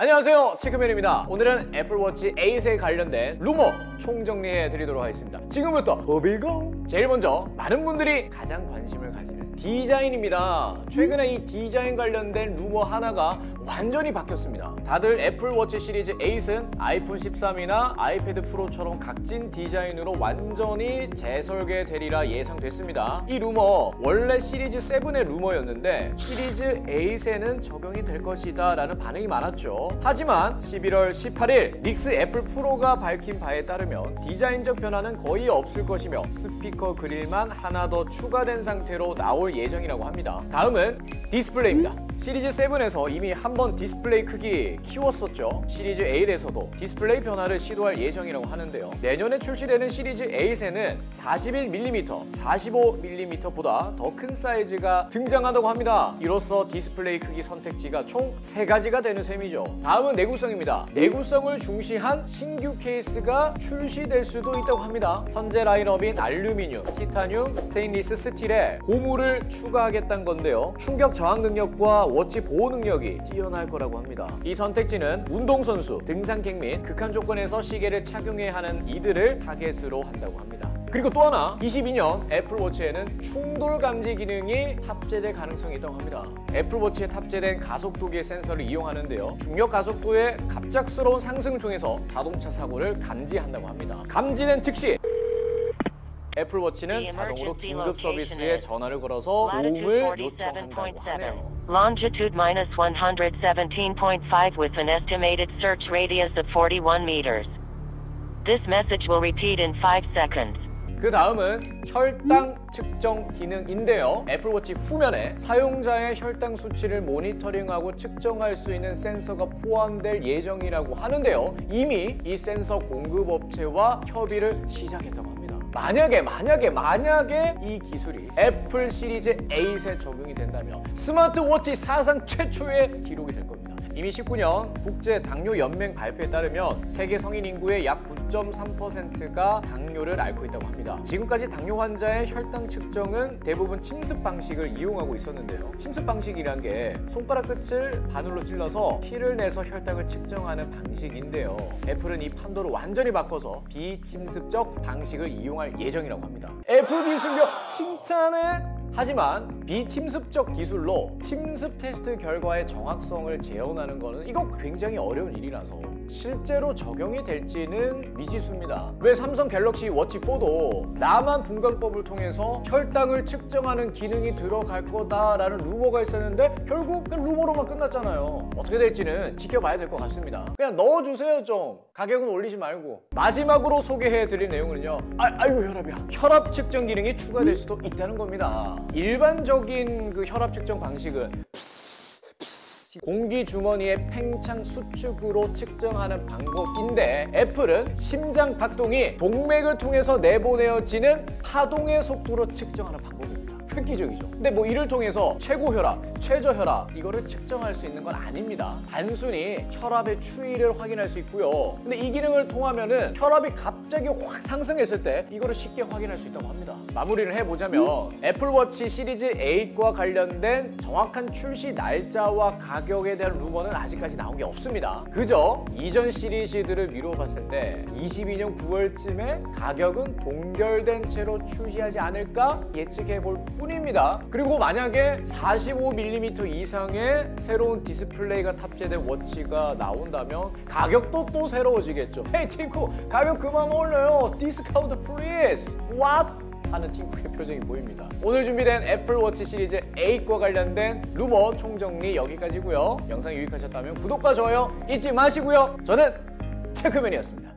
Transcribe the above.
안녕하세요, 체크맨입니다. 오늘은 애플워치 8에 관련된 루머 총정리해 드리도록 하겠습니다. 지금부터 호비고! 제일 먼저 많은 분들이 가장 관심을 가지는 디자인입니다. 최근에 이 디자인 관련된 루머 하나가 완전히 바뀌었습니다. 다들 애플워치 시리즈 8은 아이폰 13이나 아이패드 프로처럼 각진 디자인으로 완전히 재설계되리라 예상됐습니다. 이 루머 원래 시리즈 7의 루머였는데 시리즈 8에는 적용이 될 것이다 라는 반응이 많았죠. 하지만 11월 18일 닉스 애플 프로가 밝힌 바에 따르면 디자인적 변화는 거의 없을 것이며 스피커 그릴만 하나 더 추가된 상태로 나올 예정이라고 합니다. 다음은 디스플레이입니다. 시리즈 7에서 이미 한번 디스플레이 크기 키웠었죠. 시리즈 8에서도 디스플레이 변화를 시도할 예정이라고 하는데요. 내년에 출시되는 시리즈 8에는 41mm, 45mm보다 더 큰 사이즈가 등장한다고 합니다. 이로써 디스플레이 크기 선택지가 총 3가지가 되는 셈이죠. 다음은 내구성입니다. 내구성을 중시한 신규 케이스가 출시될 수도 있다고 합니다. 현재 라인업인 알루미늄, 티타늄, 스테인리스 스틸에 고무를 추가하겠다는 건데요. 충격 저항 능력과 워치 보호 능력이 뛰어날 거라고 합니다. 이 선택지는 운동선수, 등산객 및 극한 조건에서 시계를 착용해야 하는 이들을 타겟으로 한다고 합니다. 그리고 또 하나, 22년 애플워치에는 충돌 감지 기능이 탑재될 가능성이 있다고 합니다. 애플워치에 탑재된 가속도계 센서를 이용하는데요. 중력 가속도의 갑작스러운 상승을 통해서 자동차 사고를 감지한다고 합니다. 감지된 즉시 애플워치는 자동으로 긴급 서비스에 전화를 걸어서 도움을 요청한다고 하네요. Longitude -117.5 with an estimated search radius of 41 meters. This message will repeat in 5 seconds. 그 다음은 혈당 측정 기능인데요. 애플워치 후면에 사용자의 혈당 수치를 모니터링하고 측정할 수 있는 센서가 포함될 예정이라고 하는데요. 이미 이 센서 공급업체와 협의를 시작했다고 합니다. 만약에 이 기술이 애플 시리즈 8에 적용이 된다면 스마트워치 사상 최초의 기록이 될 겁니다. 이미 19년 국제당뇨연맹 발표에 따르면 세계 성인 인구의 약 9.3%가 당뇨를 앓고 있다고 합니다. 지금까지 당뇨 환자의 혈당 측정은 대부분 침습 방식을 이용하고 있었는데요. 침습 방식이란 게 손가락 끝을 바늘로 찔러서 피를 내서 혈당을 측정하는 방식인데요. 애플은 이 판도를 완전히 바꿔서 비침습적 방식을 이용할 예정이라고 합니다. 애플 기술력 칭찬해! 하지만 비침습적 기술로 침습 테스트 결과의 정확성을 재현하는 것은 이거 굉장히 어려운 일이라서 실제로 적용이 될지는 미지수입니다. 왜 삼성 갤럭시 워치 4도 나만 분간법을 통해서 혈당을 측정하는 기능이 들어갈 거다라는 루머가 있었는데 결국 그 루머로만 끝났잖아요. 어떻게 될지는 지켜봐야 될 것 같습니다. 그냥 넣어주세요 좀. 가격은 올리지 말고. 마지막으로 소개해드릴 내용은요. 아이고 혈압이야. 혈압 측정 기능이 추가될 수도 있다는 겁니다. 일반적인 그 혈압 측정 방식은 공기 주머니의 팽창 수축으로 측정하는 방법인데 애플은 심장 박동이 동맥을 통해서 내보내어지는 파동의 속도로 측정하는 방법입니다. 획기적이죠. 근데 뭐 이를 통해서 최고 혈압, 최저 혈압 이거를 측정할 수 있는 건 아닙니다. 단순히 혈압의 추이를 확인할 수 있고요. 근데 이 기능을 통하면은 혈압이 갑자기 확 상승했을 때 이거를 쉽게 확인할 수 있다고 합니다. 마무리를 해보자면 애플워치 시리즈 8과 관련된 정확한 출시 날짜와 가격에 대한 루머는 아직까지 나온 게 없습니다. 그저 이전 시리즈들을 미뤄봤을 때 22년 9월쯤에 가격은 동결된 채로 출시하지 않을까 예측해볼 뿐입니다. 그리고 만약에 45mm 이상의 새로운 디스플레이가 탑재된 워치가 나온다면 가격도 또 새로워지겠죠. 헤이 팅쿠 가격 그만 올려요. 디스카운트 플리즈. What? 하는 팅쿠의 표정이 보입니다. 오늘 준비된 애플워치 시리즈 8과 관련된 루머 총정리 여기까지고요. 영상이 유익하셨다면 구독과 좋아요 잊지 마시고요. 저는 체크맨이었습니다.